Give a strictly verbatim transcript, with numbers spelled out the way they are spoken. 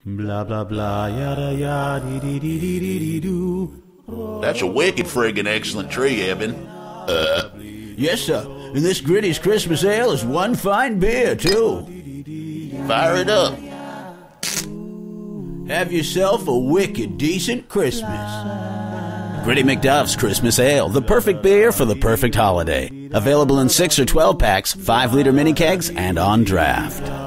Blah, blah, blah, yada, yada, dee, dee, dee, dee, dee, doo. That's a wicked friggin' excellent tree, Eben. Uh, yes, sir. And this Gritty's Christmas Ale is one fine beer, too. Fire it up. Have yourself a wicked decent Christmas. Gritty McDuff's Christmas Ale, the perfect beer for the perfect holiday. Available in six or twelve packs, five liter mini kegs, and on draft.